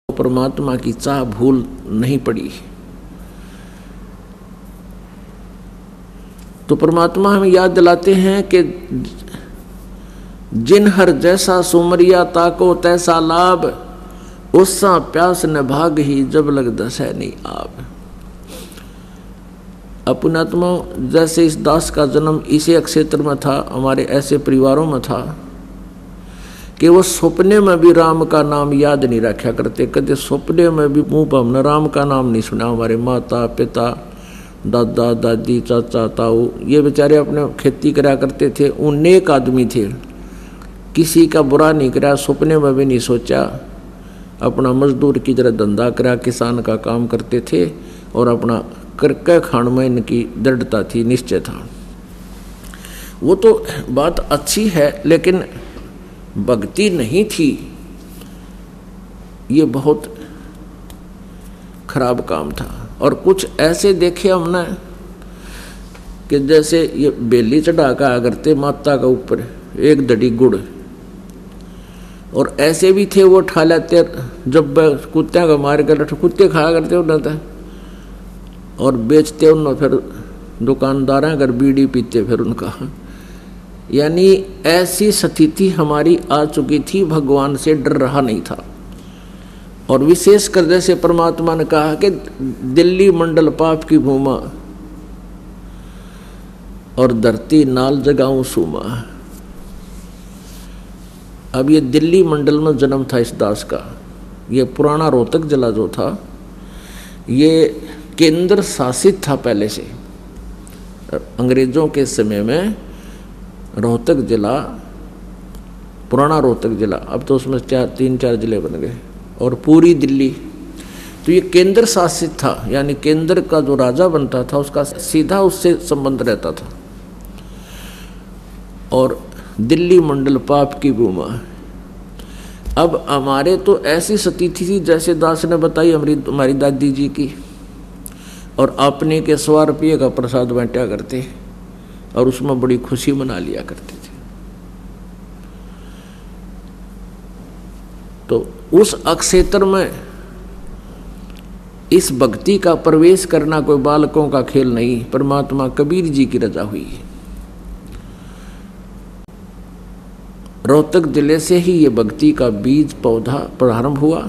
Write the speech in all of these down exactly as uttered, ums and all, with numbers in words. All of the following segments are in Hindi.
परमात्मा की चाह भूल नहीं पड़ी। तो परमात्मा हमें याद दिलाते हैं कि जिन हर जैसा सुमरिया ताको तैसा लाभ, उससा प्यास न भाग ही जब लग दसै नहीं आप। पुण्यात्मा, जैसे इस दास का जन्म इसी क्षेत्र में था, हमारे ऐसे परिवारों में था कि वो सपने में भी राम का नाम याद नहीं रखा करते। कदे सपने में भी मुंह पर हमने राम का नाम नहीं सुना। हमारे माता पिता, दादा दादी, चाचा ताऊ, ये बेचारे अपने खेती करा करते थे। वो नेक आदमी थे, किसी का बुरा नहीं करा, सपने में भी नहीं सोचा। अपना मजदूर की तरह धंधा करा, किसान का काम करते थे और अपना करके खान में इनकी दृढ़ता थी, निश्चय था। वो तो बात अच्छी है, लेकिन भक्ति नहीं थी। ये बहुत खराब काम था। और कुछ ऐसे देखे हमने कि जैसे ये बेली चढ़ा का करते माता का ऊपर एक दड़ी गुड़, और ऐसे भी थे वो ठा लेते, जब कुत्ते का मार कर कुत्ते खाया करते उन्होंने और बेचते उन्होंने, फिर दुकानदार अगर बीड़ी पीते फिर उनका। यानी ऐसी स्थिति हमारी आ चुकी थी, भगवान से डर रहा नहीं था। और विशेष कर जैसे परमात्मा ने कहा कि दिल्ली मंडल पाप की भूमा और धरती नाल जगाऊं सूमा। अब ये दिल्ली मंडल में जन्म था इस दास का। ये पुराना रोहतक जिला जो था, ये केंद्र शासित था पहले से। अंग्रेजों के समय में रोहतक जिला, पुराना रोहतक जिला, अब तो उसमें चार तीन चार जिले बन गए, और पूरी दिल्ली, तो ये केंद्र शासित था। यानी केंद्र का जो राजा बनता था उसका सीधा उससे संबंध रहता था। और दिल्ली मंडल पाप की भूमा। अब हमारे तो ऐसी स्थिति थी जैसे दास ने बताई हमारी हमारी दादी जी की, और अपने के सौ रुपये का प्रसाद बांटा करते और उसमें बड़ी खुशी मना लिया करते थे। तो उस अक्षेत्र में इस भक्ति का प्रवेश करना कोई बालकों का खेल नहीं, परमात्मा कबीर जी की रजा हुई। रोहतक जिले से ही ये भक्ति का बीज पौधा प्रारंभ हुआ,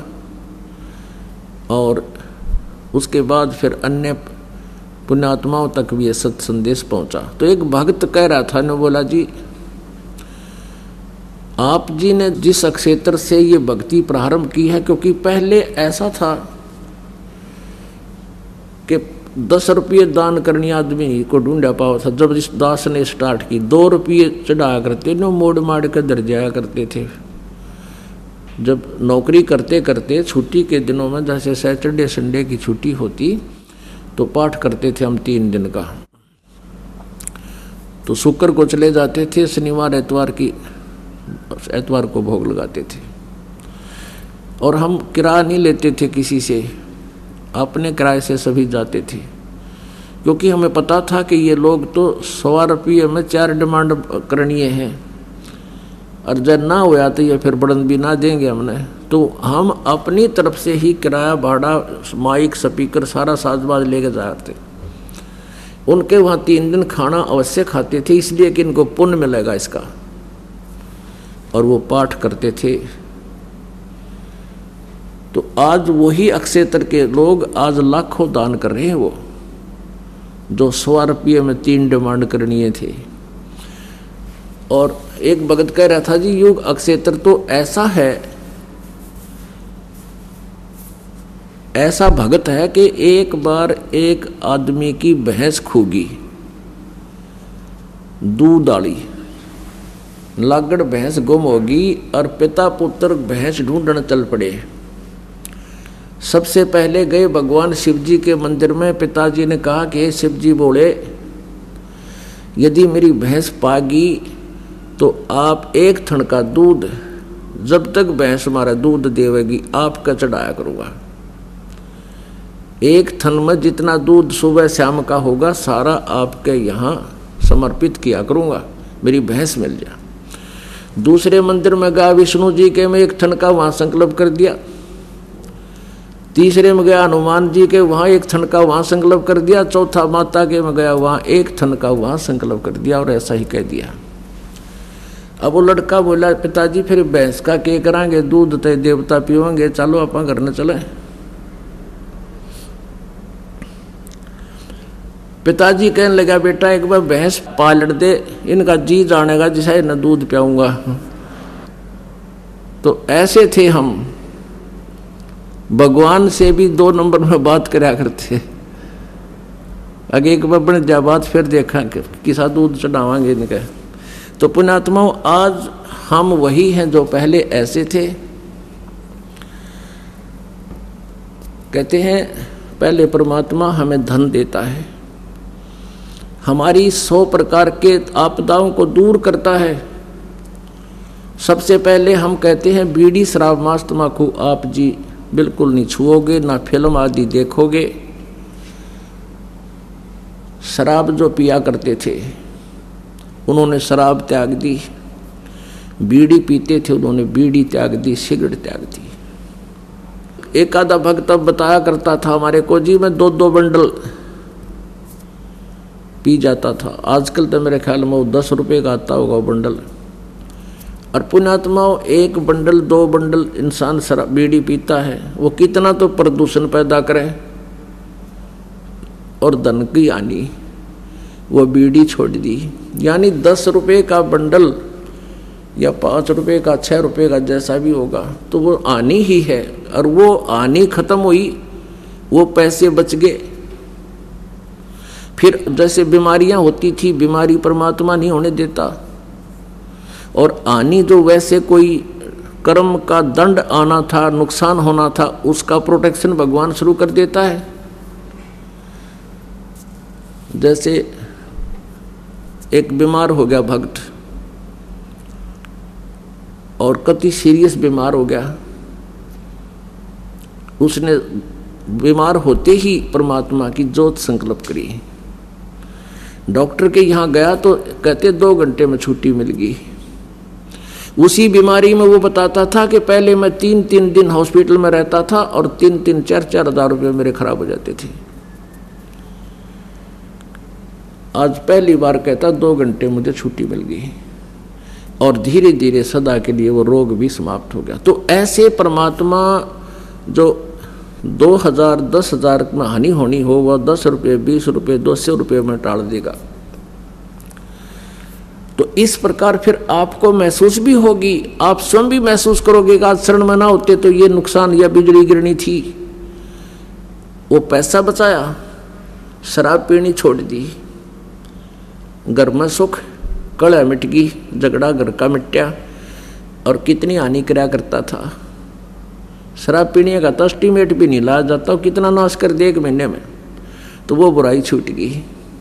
और उसके बाद फिर अन्य पुण्यात्माओं तक भी ये सत संदेश पहुंचा। तो एक भक्त कह रहा था, ने बोला जी आप जी ने जिस क्षेत्र से ये भक्ति प्रारंभ की है, क्योंकि पहले ऐसा था कि दस रुपये दान करनी आदमी को ढूंढा पाओ था। जब इस दास ने स्टार्ट की, दो रुपये चढ़ाया करते नो, मोड़ माड़ कर दर जाया करते थे। जब नौकरी करते करते छुट्टी के दिनों में, जैसे सैटरडे संडे की छुट्टी होती, तो पाठ करते थे हम तीन दिन का। तो शुक्र को चले जाते थे, शनिवार एतवार की एतवार को भोग लगाते थे। और हम किराया नहीं लेते थे किसी से, अपने किराए से सभी जाते थे, क्योंकि हमें पता था कि ये लोग तो सवा रुपये में चार डिमांड करनी है, और जब ना हुआ तो ये फिर बढ़न भी ना देंगे हमने। तो हम अपनी तरफ से ही किराया भाड़ा, माइक, स्पीकर, सारा साजबाज लेके जाते। उनके वहाँ तीन दिन खाना अवश्य खाते थे, इसलिए कि इनको पुण्य मिलेगा इसका। और वो पाठ करते थे। तो आज वही अक्षेत्र के लोग आज लाखों दान कर रहे हैं, वो जो सौ रुपये में तीन डिमांड करनी थे। और एक भगत कह रहा था जी, युग अक्षेत्र तो ऐसा है, ऐसा भगत है कि एक बार एक आदमी की भैंस खूगी, दूध डाली, लागड़ भैंस गुम होगी, और पिता पुत्र भैंस ढूंढने चल पड़े। सबसे पहले गए भगवान शिव जी के मंदिर में। पिताजी ने कहा कि हे शिव जी बोले, यदि मेरी भैंस पागी तो आप एक थन का दूध, जब तक भैंस हमारा दूध देवेगी, आपका चढ़ाया करूँगा। एक थन में जितना दूध सुबह शाम का होगा, सारा आपके यहाँ समर्पित किया करूँगा, मेरी भैंस मिल जा। दूसरे मंदिर में गया विष्णु जी के, में एक थन का वहाँ संकल्प कर दिया। तीसरे में गया हनुमान जी के, वहां एक थन का वहां संकल्प कर दिया। चौथा माता के में गया, वहां एक थन का वहां संकल्प कर दिया और ऐसा ही कह दिया। अब वो लड़का बोला, पिताजी फिर भैंस का के करांगे, दूध ते देवता पीवेंगे, चलो अपन घर न चले। पिताजी कहने लगा, बेटा एक बार भैंस पालट दे, इनका जी जानेगा जिसे न दूध पियाऊंगा। तो ऐसे थे हम, भगवान से भी दो नंबर में बात करा करते। आगे एक बार बन जा बात, फिर देखा कि किसा दूध चढ़ावांगे इनका। तो पुण्यात्माओं, आज हम वही हैं जो पहले ऐसे थे। कहते हैं पहले परमात्मा हमें धन देता है, हमारी सौ प्रकार के आपदाओं को दूर करता है। सबसे पहले हम कहते हैं बीड़ी शराब मांस तम्बाकू आप जी बिल्कुल नहीं छुओगे, ना फिल्म आदि देखोगे। शराब जो पिया करते थे उन्होंने शराब त्याग दी, बीड़ी पीते थे उन्होंने बीड़ी त्याग दी, सिगरेट त्याग दी। एक आधा भक्त बताया करता था हमारे को, जी मैं दो दो बंडल पी जाता था। आजकल तो मेरे ख्याल में वो दस रुपये का आता होगा वो बंडल। और पुण्यात्माओं, एक बंडल दो बंडल इंसान शराब बीड़ी पीता है, वो कितना तो प्रदूषण पैदा करे और धन की हानि। वो बीड़ी छोड़ दी, यानी दस रुपये का बंडल या पाँच रुपये का, छः रुपये का, जैसा भी होगा, तो वो आनी ही है। और वो आनी खत्म हुई, वो पैसे बच गए। फिर जैसे बीमारियां होती थी, बीमारी परमात्मा नहीं होने देता। और आनी जो वैसे कोई कर्म का दंड आना था, नुकसान होना था, उसका प्रोटेक्शन भगवान शुरू कर देता है। जैसे एक बीमार हो गया भक्त और कति सीरियस बीमार हो गया, उसने बीमार होते ही परमात्मा की जोत संकल्प करी। डॉक्टर के यहाँ गया तो कहते दो घंटे में छुट्टी मिल गई। उसी बीमारी में वो बताता था कि पहले मैं तीन तीन दिन हॉस्पिटल में रहता था और तीन तीन चार चार हजार रुपये मेरे खराब हो जाते थे। आज पहली बार कहता दो घंटे मुझे छुट्टी मिल गई और धीरे धीरे सदा के लिए वो रोग भी समाप्त हो गया। तो ऐसे परमात्मा जो दो हजार दस हजार में हानि होनी हो, वह दस रुपये बीस रुपये दो सौ रुपये में टाल देगा। तो इस प्रकार फिर आपको महसूस भी होगी, आप स्वयं भी महसूस करोगे कि आज शरण में ना होते तो ये नुकसान या बिजली गिरनी थी। वो पैसा बचाया, शराब पीनी छोड़ दी, घर में सुख, कलह मिट गई, झगड़ा घर का मिट्या। और कितनी हानि कराया करता था। शराब पीने का तो एस्टीमेट भी नहीं लाया जाता, कितना नाश कर दे एक महीने में। तो वो बुराई छूट गई,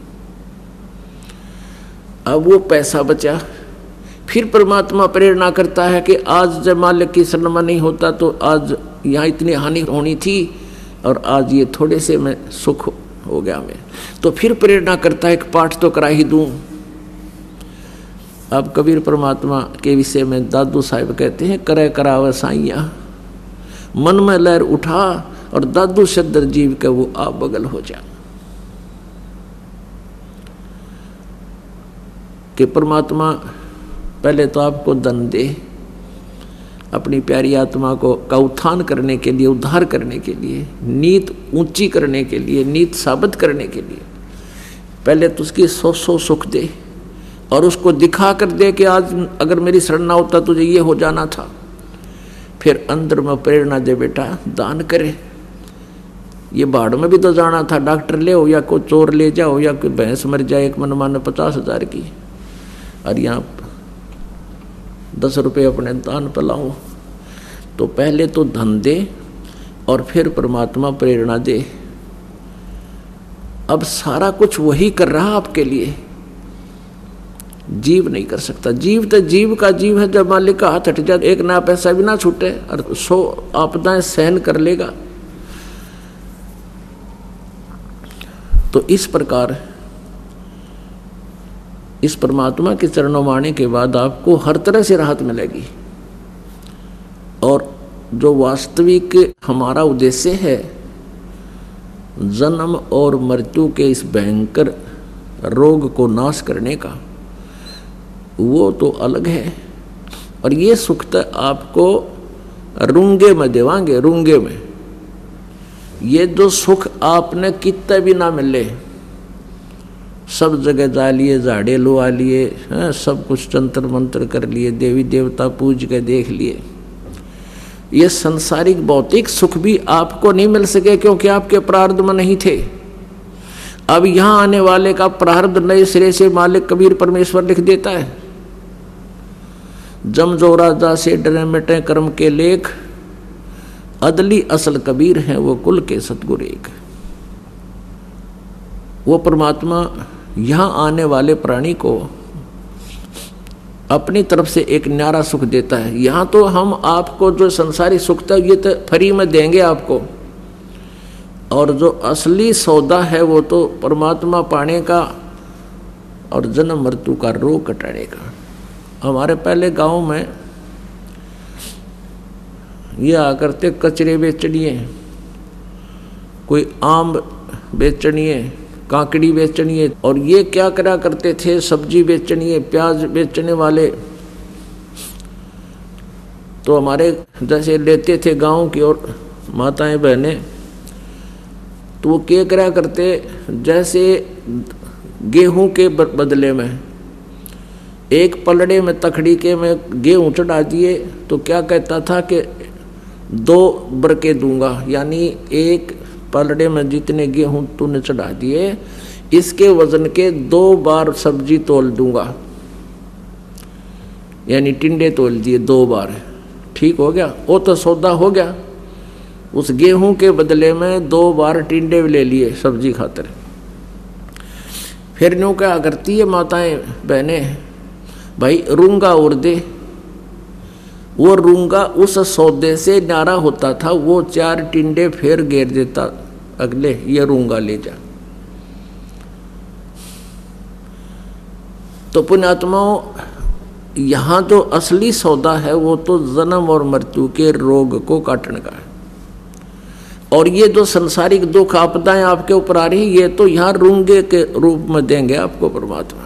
अब वो पैसा बचा। फिर परमात्मा प्रेरणा करता है कि आज जब मालिक की शरण में नहीं होता तो आज यहाँ इतनी हानि होनी थी और आज ये थोड़े से में सुख हो गया मैं। तो फिर प्रेरणा करता है कि पाठ तो करा ही दूं। अब कबीर परमात्मा के विषय में दादू साहिब कहते हैं, करे कराव साइया मन में लहर उठा और दादू सदर जीव के वो आप बगल हो जा। कि परमात्मा पहले तो आपको धन दे, अपनी प्यारी आत्मा को का उत्थान करने के लिए, उद्धार करने के लिए, नीत ऊंची करने के लिए, नीत साबित करने के लिए पहले तो उसकी सौ सौ सुख दे और उसको दिखा कर दे कि आज अगर मेरी शरण ना होता तुझे ये हो जाना था। फिर अंदर में प्रेरणा दे, बेटा दान करे, ये बाढ़ में भी तो जाना था, डॉक्टर ले हो या कोई चोर ले जाओ या कोई भैंस मर जाए एक मन माने पचास हजार की, और यहाँ दस रुपये अपने दान पर लाओ। तो पहले तो धन दे और फिर परमात्मा प्रेरणा दे। अब सारा कुछ वही कर रहा आपके लिए, जीव नहीं कर सकता। जीव तो जीव का जीव है, जब मालिक का हाथ हट जाए एक नया पैसा भी ना छूटे और सौ आपदाएं सहन कर लेगा। तो इस प्रकार इस परमात्मा के चरणों में आने के बाद आपको हर तरह से राहत मिलेगी और जो वास्तविक हमारा उद्देश्य है जन्म और मृत्यु के इस भयंकर रोग को नाश करने का, वो तो अलग है। और ये सुख तो आपको रूंगे में देवांगे, रूंगे में। ये जो सुख आपने कितने भी ना मिले, सब जगह जा लिए, झाड़े लुआ लिए, सब कुछ तंत्र मंत्र कर लिए, देवी देवता पूज के देख लिए, ये संसारिक भौतिक सुख भी आपको नहीं मिल सके क्योंकि आपके प्रारब्ध में नहीं थे। अब यहां आने वाले का प्रारब्ध नए सिरे से मालिक कबीर परमेश्वर लिख देता है। जम जो राजा से डरे मिटे कर्म के लेख, अदली असल कबीर है वो कुल के सतगुरु एक। वो परमात्मा यहां आने वाले प्राणी को अपनी तरफ से एक न्यारा सुख देता है। यहाँ तो हम आपको जो संसारी सुख था ये तो फ्री में देंगे आपको, और जो असली सौदा है वो तो परमात्मा पाने का और जन्म मृत्यु का रोग कटाने का। हमारे पहले गांव में ये आकर कचरे बेचनिए, कोई आम बेचनिए, काकड़ी बेचनी है, और ये क्या करा करते थे, सब्जी बेचनी है, प्याज बेचने वाले तो हमारे जैसे लेते थे गांव की और माताएं बहनें, तो वो क्या करा करते, जैसे गेहूं के बदले में एक पलड़े में तखड़ी के में गेहूं चढ़ा दिए तो क्या कहता था कि दो बरके दूंगा, यानी एक पलड़े में जितने गेहूं तूने चढ़ा दिए इसके वजन के दो बार सब्जी तोल दूंगा, यानी टिंडे तोल दिए दो बार। ठीक हो गया, वो तो सौदा हो गया। उस गेहूं के बदले में दो बार टिंडे ले लिए सब्जी खातर। फिर न्यू क्या करती है माताएं बहनें, भाई रूंगा उड़ दे। वो रूंगा उस सौदे से न्यारा होता था, वो चार टिंडे फिर घेर देता अगले, ये रूंगा ले जा। तो पुण्यात्माओं, यहाँ तो असली सौदा है वो तो जन्म और मृत्यु के रोग को काटने का है। और ये जो संसारिक दुख आपदाएं आपके ऊपर आ रही, ये तो यहाँ रूंगे के रूप में देंगे आपको परमात्मा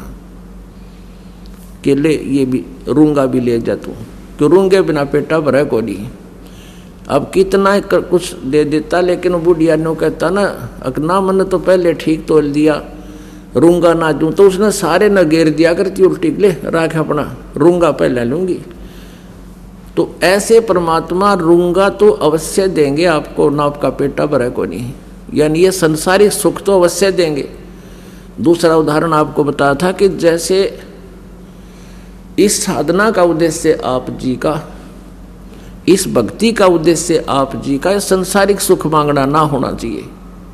कि ले ये भी रूंगा भी ले जा तू, कि रूंगे बिना पेटा भरा को नहीं। अब कितना कुछ दे देता, लेकिन बुढ़िया ने कहता ना, अकना मन तो पहले ठीक तोल दिया, रूंगा ना दूं, तो उसने सारे न घेर दिया करती उल्टी, ले राख अपना रूंगा पहले लूंगी। तो ऐसे परमात्मा रूंगा तो अवश्य देंगे आपको, ना आपका पेटा भरा को नहीं, यानी ये संसारिक सुख तो अवश्य देंगे। दूसरा उदाहरण आपको बताया था कि जैसे इस साधना का उद्देश्य आप जी का, इस भक्ति का उद्देश्य आप जी का संसारिक सुख मांगना ना होना चाहिए,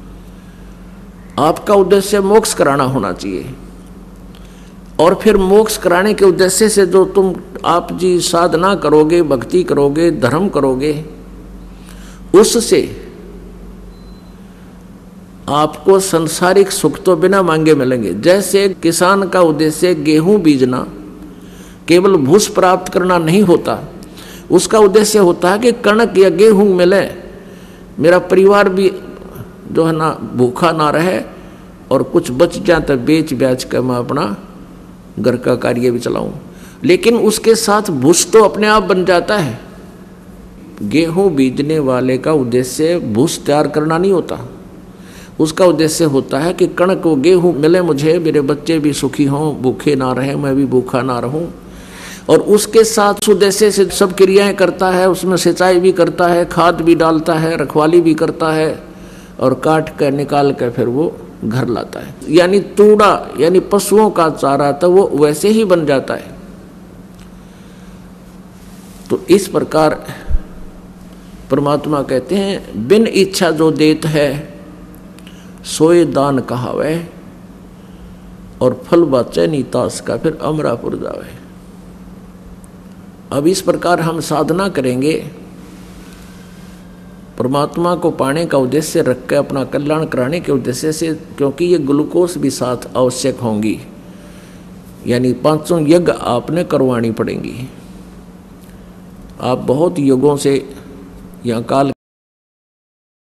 आपका उद्देश्य मोक्ष कराना होना चाहिए। और फिर मोक्ष कराने के उद्देश्य से जो तुम आप जी साधना करोगे, भक्ति करोगे, धर्म करोगे, उससे आपको संसारिक सुख तो बिना मांगे मिलेंगे। जैसे किसान का उद्देश्य गेहूं बीजना, केवल भूस प्राप्त करना नहीं होता, उसका उद्देश्य होता है कि कणक या गेहूं मिले, मेरा परिवार भी जो है ना भूखा ना रहे, और कुछ बच जाए तो बेच ब्याच कर मैं अपना घर का कार्य भी चलाऊं। लेकिन उसके साथ भूस तो अपने आप बन जाता है। गेहूं बीजने वाले का उद्देश्य भूस तैयार करना नहीं होता, उसका उद्देश्य होता है कि कणक वो गेहूं मिले मुझे, मेरे बच्चे भी सुखी हों, भूखे ना रहे, मैं भी भूखा ना रहूं। और उसके साथ उद्देश्य से सब क्रियाएं करता है, उसमें सिंचाई भी करता है, खाद भी डालता है, रखवाली भी करता है, और काट कर निकाल कर फिर वो घर लाता है। यानी तूड़ा यानी पशुओं का चारा तो वो वैसे ही बन जाता है। तो इस प्रकार परमात्मा कहते हैं, बिन इच्छा जो देत है सोए दान कहावे, और फल बाचे नीतास का फिर अमरापुर जावे। अब इस प्रकार हम साधना करेंगे, परमात्मा को पाने का उद्देश्य रख के अपना कल्याण कराने के उद्देश्य से, क्योंकि ये ग्लूकोज भी साथ आवश्यक होंगी, यानी पांचों यज्ञ आपने करवानी पड़ेंगी। आप बहुत युगों से यहाँ काल